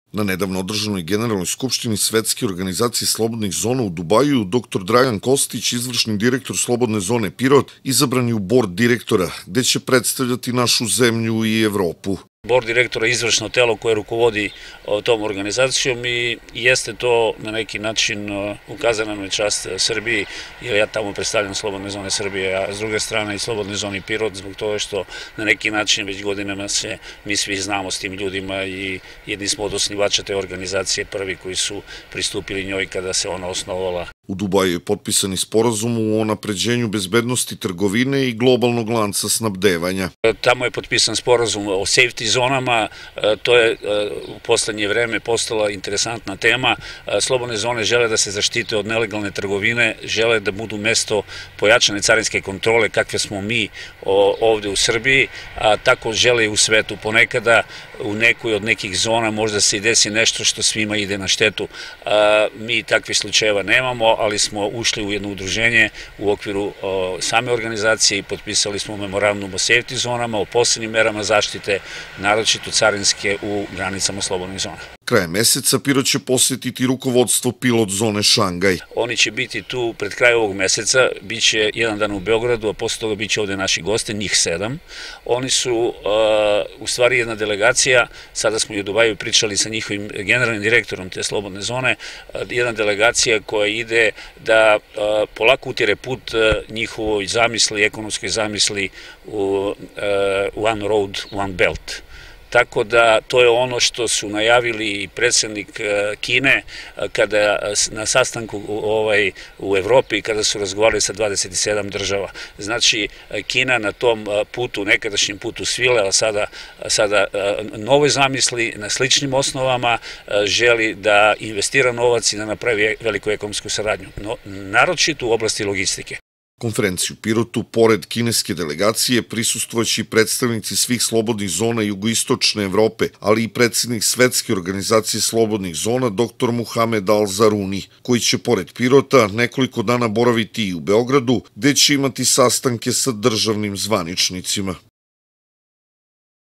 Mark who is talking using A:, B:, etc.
A: Na nedavno održanoj Generalnoj skupštini Svetske organizacije slobodnih zona u Dubaju, dr. Dragan Kostić, izvršni direktor Slobodne zone Pirot, izabran je u bord direktora, gde će predstavljati našu zemlju i Evropu.
B: Bord direktora je izvršno telo koje rukovodi tom organizacijom i jeste to na neki način ukazana nam je čast Srbiji, jer ja tamo predstavljam Slobodne zone Srbije, a s druge strane i Slobodne zone Pirot, zbog toga što na neki način već godinama se mi svi znamo s tim ljudima i jedni smo od osnivača te organizacije, prvi koji su pristupili njoj kada se ona osnovala.
A: U Dubaju je potpisan i sporazum o unapređenju bezbednosti trgovine i globalnog lanca snabdevanja.
B: Tamo je potpisan sporazum o safety zonama, to je u poslednje vreme postala interesantna tema. Slobodne zone žele da se zaštite od nelegalne trgovine, žele da budu mesto pojačane carinske kontrole kakve smo mi ovde u Srbiji, a tako žele i u svetu. Ponekada u nekoj od nekih zona možda se i desi nešto što svima ide na štetu. Mi takvih slučajeva nemamo, ali smo ušli u jedno udruženje u okviru same organizacije i potpisali smo memorandum o safety zonama, o posebnim merama zaštite, naročito carinske u granicama slobodnih zona.
A: Krajem meseca Pirot će posjetiti rukovodstvo pilot zone Šangaj.
B: Oni će biti tu pred kraj ovog meseca, bit će jedan dan u Beogradu, a posle toga bit će ovde naši goste, njih 7. Oni su u stvari jedna delegacija, sada smo i u Dubaju pričali sa njihovim generalnim direktorom te slobodne zone, jedna delegacija koja ide da polako utire put njihovoj zamisli, ekonomskoj zamisli u One Road, One Belt. Tako da to je ono što su najavili i predsjednik Kine kada na sastanku u Evropi kada su razgovarali sa 27 država. Znači Kina na tom putu, nekadašnjem putu svile, a sada nove zamisli na sličnim osnovama želi da investira novac i da napravi veliku ekonomsku saradnju, naročito u oblasti logistike.
A: Konferenciju u Pirotu, pored kineske delegacije, prisustvovaće i predstavnici svih slobodnih zona jugoistočne Evrope, ali i predsjednik Svetske organizacije slobodnih zona, dr. Muhamed Al-Zaruni, koji će pored Pirota nekoliko dana boraviti i u Beogradu, gde će imati sastanke sa državnim zvaničnicima.